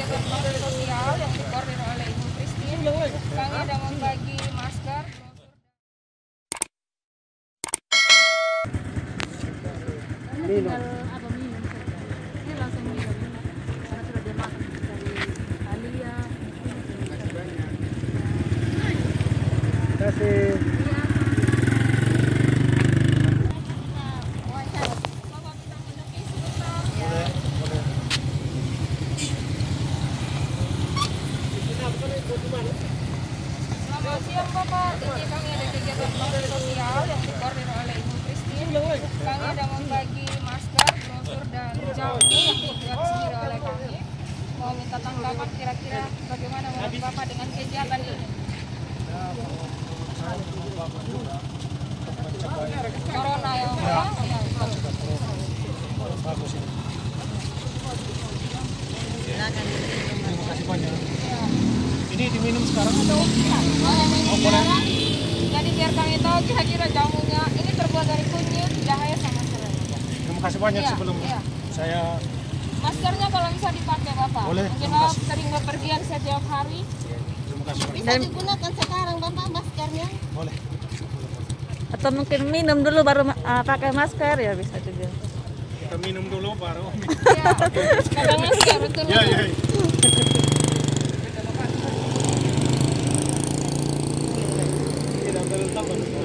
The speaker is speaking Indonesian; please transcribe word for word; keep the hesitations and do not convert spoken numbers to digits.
bakti sosial yang dikoordinir oleh Ibu Christine. Kami ada membagi masker. Tinggal apa minum saja. Ini langsung minum karena sudah dia makan dari Alia. Terima kasih. Selamat siang Bapak, ini kami ada kegiatan bakti sosial yang dikoordinir oleh Ibu Christine. Kami ada membagi masker, brosur dan jamu yang dibuat sendiri oleh kami. Mau minta tanggapan kira-kira bagaimana menurut Bapak dengan kegiatan ini? Corona yang ya, ya. Bagus ini. Terima kasih banyak. Ya. Ini diminum sekarang atau? Oh, yang ini Oh, boleh. sekarang, jadi biar kami tahu kira-kira jamunya ini terbuat dari kunyit, jahe sama serai. Terima kasih banyak Iya, sebelumnya. iya. Saya Maskernya kalau bisa dipakai Bapak. Boleh, Mungkin terima Bapak kasih. sering bepergian setiap hari. terima kasih banyak. Bisa digunakan sekarang Bapak maskernya. Boleh. Atau mungkin minum dulu baru uh, pakai masker ya bisa juga. Kita minum dulu baru. Iya. Pakai masker betul. Ya, ya. Tidak berletak.